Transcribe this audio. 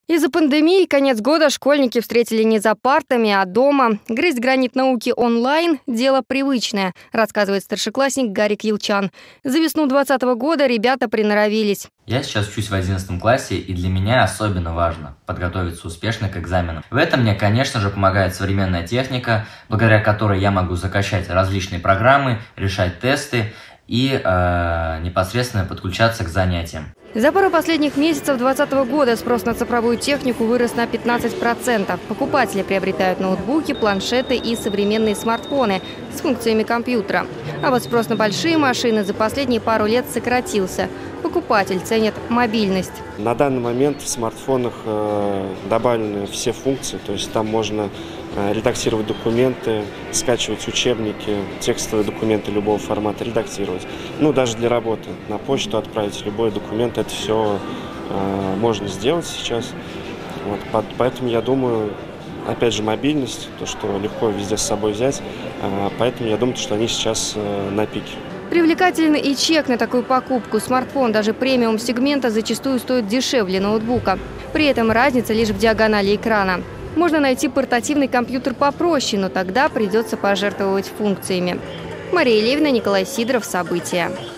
Из-за пандемии конец года школьники встретили не за партами, а дома. Грызть гранит науки онлайн – дело привычное, рассказывает старшеклассник Гарик Елчан. За весну 2020 года ребята приноровились. Я сейчас учусь в 11 классе, и для меня особенно важно подготовиться успешно к экзаменам. В этом мне, конечно же, помогает современная техника, благодаря которой я могу закачать различные программы, решать тесты и непосредственно подключаться к занятиям. За пару последних месяцев 2020 года спрос на цифровую технику вырос на 15%. Покупатели приобретают ноутбуки, планшеты и современные смартфоны с функциями компьютера. А вот спрос на большие машины за последние пару лет сократился. Покупатель ценит мобильность. На данный момент в смартфонах добавлены все функции, то есть там можно редактировать документы, скачивать учебники, текстовые документы любого формата, редактировать. Ну, даже для работы. На почту отправить любой документ, это все можно сделать сейчас. Вот, поэтому я думаю, опять же, мобильность, то, что легко везде с собой взять, поэтому я думаю, что они сейчас на пике. Привлекательный и чек на такую покупку. Смартфон даже премиум-сегмента зачастую стоит дешевле ноутбука. При этом разница лишь в диагонали экрана. Можно найти портативный компьютер попроще, но тогда придется пожертвовать функциями. Мария Левина, Николай Сидоров. События.